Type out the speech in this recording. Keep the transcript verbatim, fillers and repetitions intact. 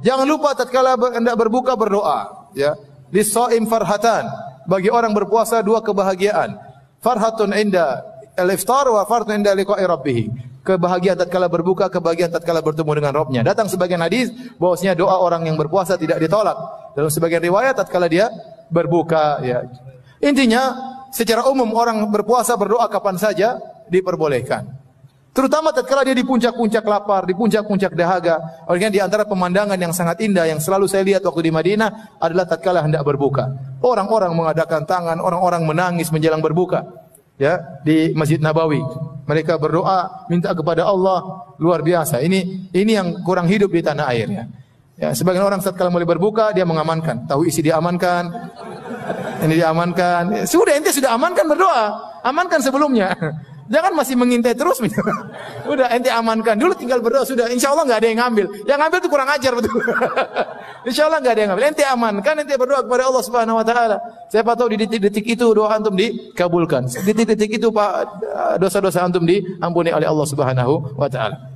Jangan lupa tatkala hendak berbuka berdoa, ya. Lis-shaim farhatan. Bagi orang berpuasa dua kebahagiaan. Farhatun inda al-iftar wa farhatun inda liqa'i rabbih. Kebahagiaan tatkala berbuka, kebahagiaan tatkala bertemu dengan Rabbnya. Datang sebagian hadis bahwasanya doa orang yang berpuasa tidak ditolak. Dalam sebagian riwayat tatkala dia berbuka, ya. Intinya secara umum orang berpuasa berdoa kapan saja diperbolehkan. Terutama tatkala dia di puncak-puncak lapar, di puncak-puncak dahaga. Olehnya di antara pemandangan yang sangat indah yang selalu saya lihat waktu di Madinah adalah tatkala hendak berbuka. Orang-orang mengadakan tangan, orang-orang menangis menjelang berbuka. Ya, di Masjid Nabawi. Mereka berdoa minta kepada Allah luar biasa. Ini ini yang kurang hidup di tanah air, ya. Ya, sebagian orang tatkala mulai berbuka dia mengamankan, tahu isi diamankan. Ini diamankan. Sudah ente sudah amankan berdoa. Amankan sebelumnya. Jangan masih mengintai terus. Udah ente amankan dulu, tinggal berdoa sudah. Insya Allah nggak ada yang ngambil. Yang ngambil itu kurang ajar betul. Insya Allah nggak ada yang ngambil. Ente amankan, ente berdoa kepada Allah Subhanahu Wa Taala. Siapa tahu di detik-detik itu doa antum dikabulkan. Detik-detik itu pak dosa-dosa antum diampuni oleh Allah Subhanahu Wa Taala.